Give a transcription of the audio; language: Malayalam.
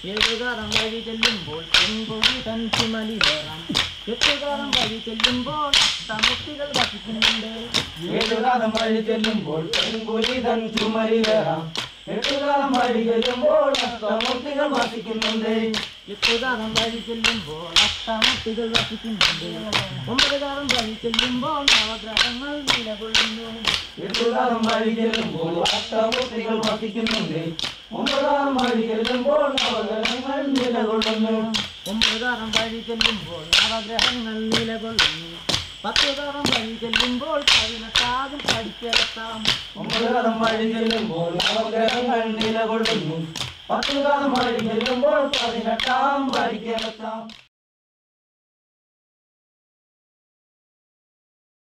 ഏഴുകാലം വഴി ചെല്ലുമ്പോൾ പൊൻപൊടി തൻ ചുമലിലേറാം. എട്ടുകാലം വഴി ചെല്ലുമ്പോൾ തമുട്ടികൾ വസിക്കുന്നുണ്ട്. ഏഴുകാലം വഴി ചെല്ലുമ്പോൾ പൊൻപൊടി തൻ ചുമലിലേറാം. എട്ടുകാലം വഴി ചെല്ലുമ്പോൾ അഷ്ടമൂർത്തികൾ വസിക്കുന്നുണ്ട്. എട്ടുകാലം വഴി ചെല്ലുമ്പോൾ അഷ്ടമൂർത്തികൾ വസിക്കുന്നുണ്ട്. ഒമ്പതുകാലം വഴി ചെല്ലുമ്പോൾ നവഗ്രഹങ്ങൾ നിലകൊള്ളുന്നു. എട്ടുകാലം വഴി ചെല്ലുമ്പോൾ അഷ്ടമൂർത്തികൾ വസിക്കുന്നുണ്ട്. ഒമ്പതാം വഴി ചെല്ലുമ്പോൾ നവഗ്രഹങ്ങൾ നിലകൊള്ളുന്നു. ഒമ്പതുകാലം വഴി ചെല്ലുമ്പോൾ നവഗ്രഹങ്ങൾ നിലകൊള്ളുന്നു. പത്തുകാലം വഴി ചെല്ലുമ്പോൾ 18 പഠിക്കലെത്താം. ഒമ്പതുകാലം വഴി ചെല്ലുമ്പോൾ നവഗ്രഹങ്ങൾ നിലകൊള്ളുന്നു. പത്തുകാലം വഴി ചെല്ലുമ്പോൾ 18 പഠിക്കലെത്താം.